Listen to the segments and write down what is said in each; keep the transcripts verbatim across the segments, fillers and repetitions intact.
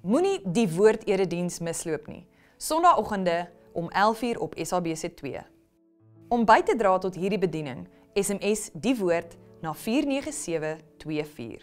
Moenie die woord-erediens misloop nie. Sondagoggende om elf uur op S A B C twee. Om by te dra tot hierdie bediening, S M S die woord na vier nege sewe twee vier.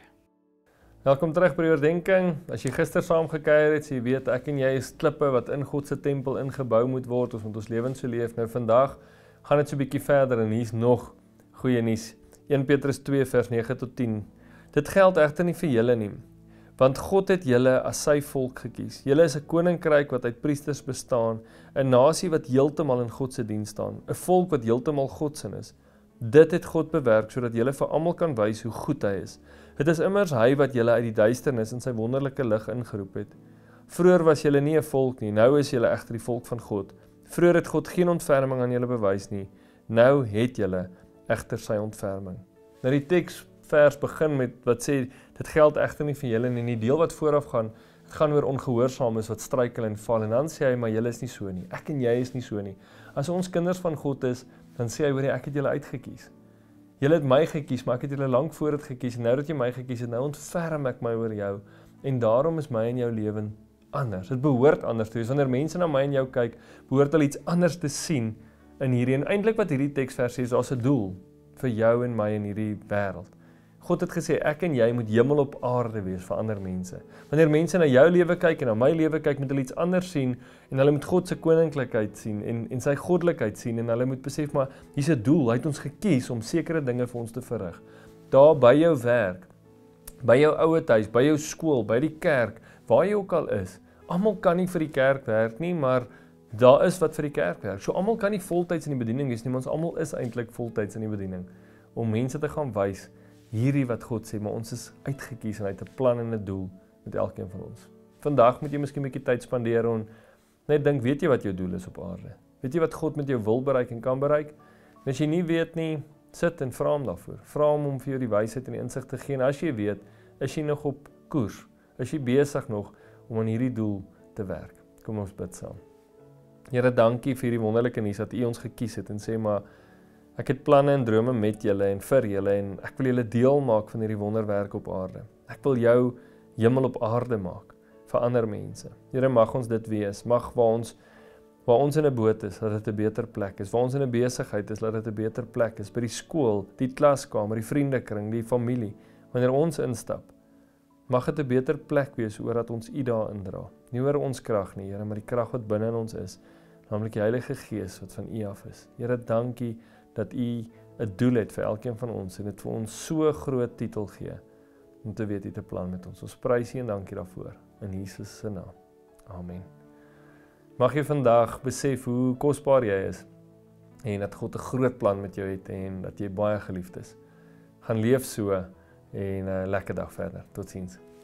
Welkom terug by die oordeenking. As jy gister saam gekuier het, so jy weet ek en jy is klippe wat in God se tempel ingebou moet word, ons moet ons lewens so leef. Nou vandag gaan dit so 'n bietjie verder en hier's nog goeie nuus. Eerste Petrus twee vers nege tot tien. Dit geld egter nie vir julle nie, want God het julle as sy volk gekies. Julle is 'n koninkryk wat uit priesters bestaan, 'n nasie wat heeltemal in God se diens staan, 'n volk wat heeltemal God se is. Dit het God bewerk sodat julle vir almal kan wys hoe goed hy is. Dit is immers hy wat julle uit die duisternis in sy wonderlike lig ingeroep het. Vroeër was julle nie 'n volk nie, nou is julle egter die volk van God. Vroeër het God geen ontferming aan julle bewys nie, nou het julle egter sy ontferming. Nou die teksvers begin met wat sê, dit geld egter nie vir julle nie, die deel wat vooraf gaan, dit gaan oor ongehoorsaames wat struikel en val, en dan sê hy, maar julle is nie so nie, ek en jy is nie so nie. As ons kinders van God is, dan sê hy, hoor jy, ek het julle uitgekies. Julle het my gekies, maar ek het julle lank voor dit gekies, en nou dat jy my gekies het, nou ontferm ek my oor jou, en daarom is my en jou lewe anders. Dit behoort anders te wees. Wanneer mense na my en jou kyk, behoort hulle iets anders te sien in hierdie, en eintlik wat hierdie teksvers sê, is daar's 'n doel vir jou en my in hierdie wêreld. God het gesê, ek en jy moet hemel op aarde wees vir ander mense. Wanneer mense na jou lewe kyk en na my lewe kyk, moet hulle iets anders sien, en hulle moet God se koninklikheid sien, en, en sy goddelikheid sien, en hulle moet besef, maar hier's 'n doel, hy het ons gekies om sekere dinge vir ons te verrig. Daar by jou werk, by jou ouer huis, by jou skool, by die kerk, waar jy ook al is, almal kan nie vir die kerk werk nie, maar daar is wat vir die kerk werk. So almal kan nie voltyds in die bediening wees nie, maar ons almal is eintlik voltyds in die bediening, om mense te gaan wys, hierdie wat God sê, maar ons is uitgekies en hy het 'n plan en 'n doel met elkeen van ons. Vandag moet jy miskien 'n bietjie tyd spandeer en net dink, weet jy wat jou doel is op aarde? Weet jy wat God met jou wil bereik en kan bereik? En as jy nie weet nie, sit en vra hom daarvoor. Vra hom om vir jou die wysheid en die insig te gee. En as jy weet, is jy nog op koers? Is jy besig nog om aan hierdie doel te werk? Kom ons bid saam. Here, dankie vir hierdie wonderlike nuus dat U ons gekies het en sê, maar ek het planne en drome met julle en vir julle en ek wil julle deel maak van hierdie wonderwerk op aarde. Ek wil jou hemel op aarde maak vir ander mense. Here, mag ons dit wees. Mag waar ons waar ons in 'n boot is, dat dit 'n beter plek is. Waar ons in 'n besigheid is, dat dit 'n beter plek is. By die skool, die klaskamer, die vriendekring, die familie. Wanneer ons instap, mag dit 'n beter plek wees oor dat ons U daar indra. Nie oor ons krag nie, Here, maar die krag wat binne in ons is, naamlik die Heilige Gees wat van U af is. Here, dankie dat U 'n doel het vir elkeen van ons en dit vir ons so groot titel gee om te weet U het 'n plan met ons. Ons prys U en dankie daarvoor in Jesus se naam. Amen. Mag jy vandag besef hoe kosbaar jy is en dat God 'n groot plan met jou het en dat jy baie geliefd is. Gaan leef so en 'n lekker dag verder. Totsiens.